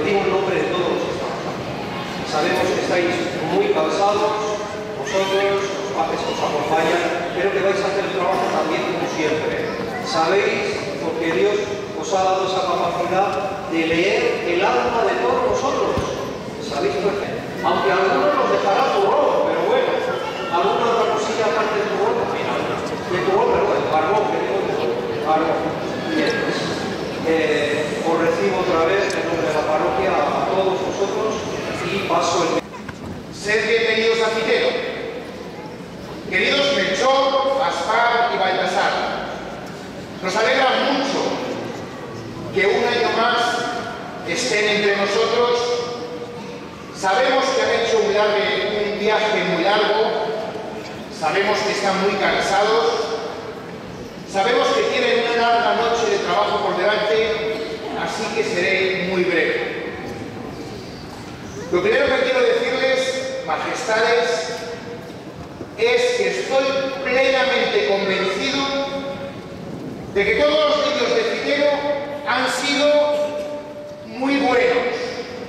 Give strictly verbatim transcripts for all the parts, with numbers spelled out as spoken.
digo en nombre de todos los que estamos aquí. Sabemos que estáis muy cansados, vosotros, los padres que os acompañan, pero que vais a hacer el trabajo también como siempre. Sabéis, porque Dios os ha dado esa capacidad de leer el alma de todos vosotros. Sabéis perfecto. Aunque algunos nos dejará tu rol, pero bueno, alguna otra cosilla aparte de tu rol al final. De tu rol, pero bueno, carbón, que digo de carbón. Bien, pues, eh, os recibo otra vez en nombre de la parroquia a todos vosotros y paso el... Sed bienvenidos a Citero. Queridos Melchor, Gaspar y Baltasar, nos alegra mucho que un año más estén entre nosotros. Sabemos que han hecho un, largo, un viaje muy largo, sabemos que están muy cansados, sabemos que tienen una larga noche de trabajo por delante, así que seré muy breve. Lo primero que quiero decirles, majestades, es que estoy plenamente convencido de que todos los niños de Citero han sido muy buenos.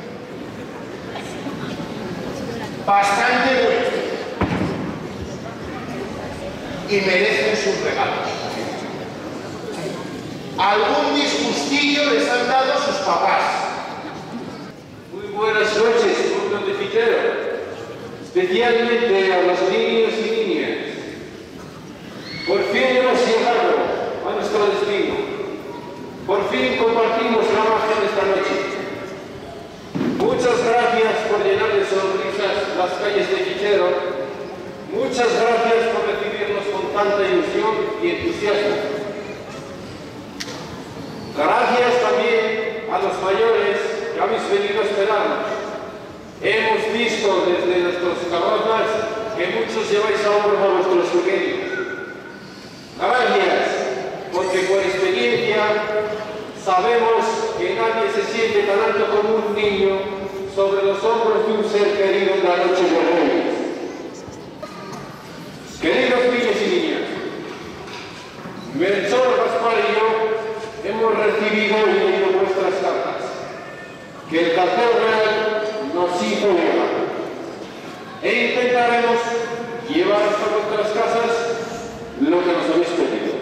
Bastante buenos. Y merecen sus regalos. Algún disgustillo les han dado sus papás. Muy buenas noches, pueblo de Citero. Especialmente a los niños y niñas. Por fin hemos llegado a nuestro destino. Por fin compartimos la magia de esta noche. Muchas gracias por llenar de sonrisas las calles de Citero. Muchas gracias por recibirnos con tanta ilusión y entusiasmo. Gracias también a los mayores que habéis venido a esperarnos. Hemos visto desde nuestros carrozas que muchos lleváis a hombros a vuestros pequeños. Gracias, porque por experiencia sabemos que nadie se siente tan alto como un niño sobre los hombros de un ser querido en la noche de Reyes. Queridos niños y niñas, Melchor, Gaspar y yo hemos recibido y leído vuestras cartas, que el cartel real nos hizo llegar. E intentaremos llevar hasta vuestras casas lo que nos habéis pedido.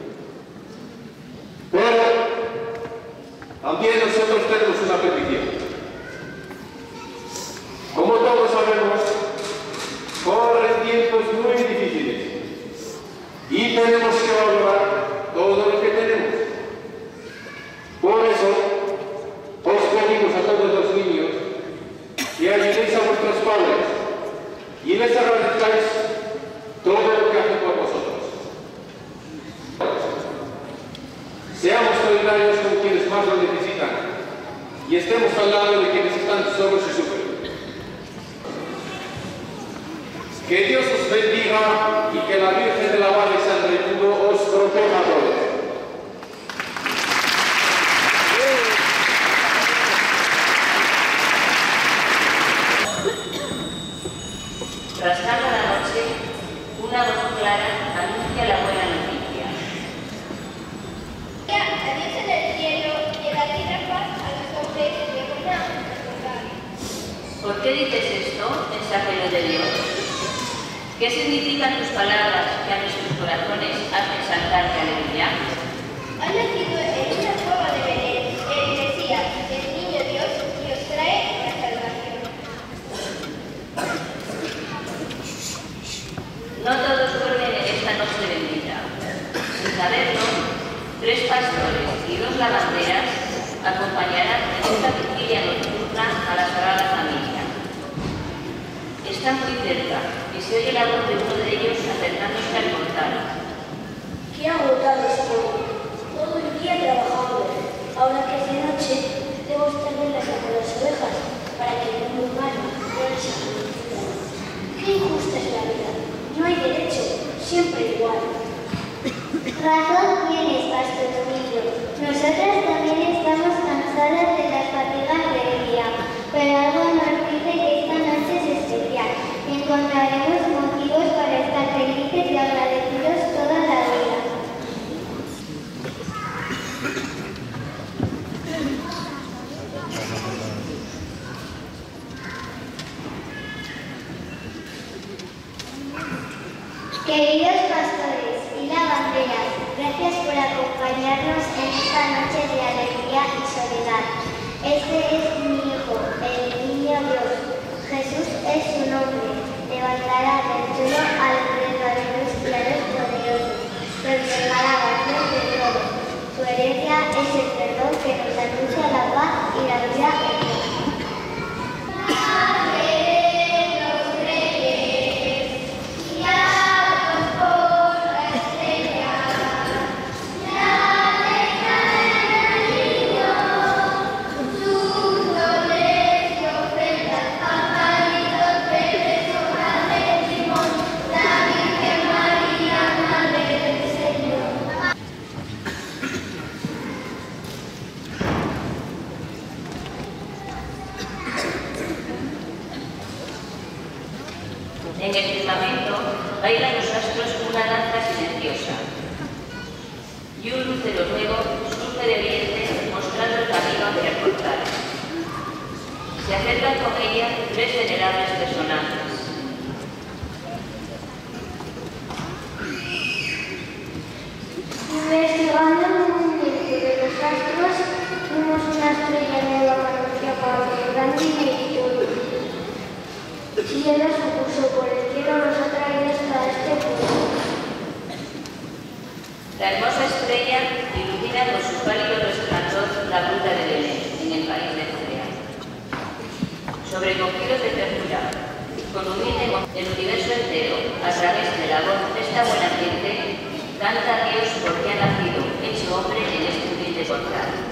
Pero también nosotros tenemos una petición. Como todos sabemos, corren tiempos muy difíciles y tenemos que valorar todo lo que tenemos. Por eso, os pedimos a todos los niños que ayudéis a vuestros padres y les agradezcáis todo lo que hacen por vosotros. Seamos solidarios con quienes más lo necesitan y estemos al lado de quienes están solos y sufren. Que Dios os bendiga y que la Virgen de la Valle San Raimundo os proteja a todos. Rasgando la noche, una voz clara anuncia la buena noticia. A Dios en el cielo y en la tierra paz a los hombres de buena voluntad. ¿Por qué dices esto, mensajero de Dios? ¿Qué significan tus palabras que a nuestros corazones hacen saltar de alegría? Ha nacido en una cueva de Belén el Mesías, el niño Dios, que os trae la salvación. No todos duermen en esta noche bendita. Sin saberlo, tres pastores y dos lavanderas acompañarán en esta vigilia nocturna a la Sagrada Familia. Están muy cerca y se oye la voz de uno de ellos acercándose al portal. ¡Qué agotado estoy! Todo el día trabajando. Ahora que es de noche, debo estar en las las ovejas para que el mundo humano no les aproveche. ¡Qué injusta es la vida! No hay derecho, siempre igual. Razón tienes, Pastor Domingos. Nosotras también estamos cansadas de las fatigas del día, pero algo nos dice que esta noche es especial. Encontraremos motivos para estar felices y agradecidos toda la vida. Queridos pastores y lavanderas, gracias por acompañarnos en esta noche de alegría y soledad. Este es mi Hijo, el Niño Dios. Jesús es su nombre. Levantará del suelo a los predicadores y a los poderosos. Proclamará paz de todo. Su herencia es el perdón que nos anuncia la paz y la vida eterna. En el firmamento bailan los astros una danza silenciosa. Y un lucero nuevo surge de oriente mostrando el camino hacia el portal. Se acercan con ella tres venerables personajes. Investigando el movimiento de los astros, vimos una estrella nueva que anunciaba el gran director. Si él se puso por el cielo, nos ha traído hasta este punto. La hermosa estrella ilumina con su pálido resplandor la ruta de Belén, en el país de Judea. Sobrecogidos de ternura, con humilde el universo entero, a través de la voz de esta buena gente, canta a Dios porque ha nacido, hecho hombre en este humilde portal.